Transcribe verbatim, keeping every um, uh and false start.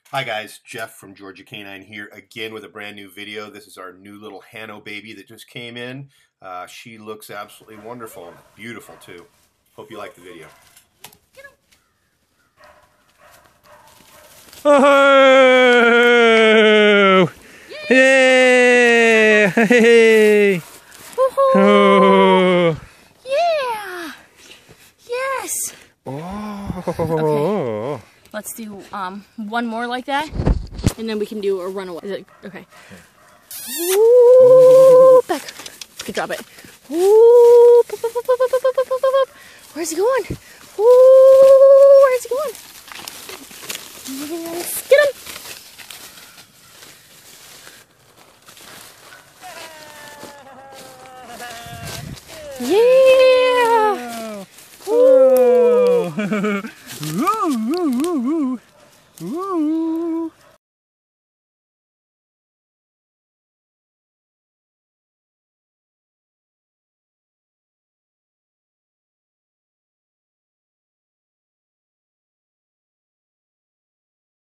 Hi guys, Jeff from Georgia Canine here again with a brand new video. This is our new little Hano baby that just came in. Uh, she looks absolutely wonderful and beautiful too. Hope you like the video. Oh! Yay! Hey! Oh! Yeah! Yes! Oh! Okay. Let's do um one more like that, and then we can do a runaway. Is it okay? Ooh, back. Good job, it. Ooh, pop, pop, pop, pop, pop, pop, pop, pop, pop. Where's he going? Ooh, where's he going? Yes, get him! Yeah! Oh! Woo, woo, woo, woo. Woo.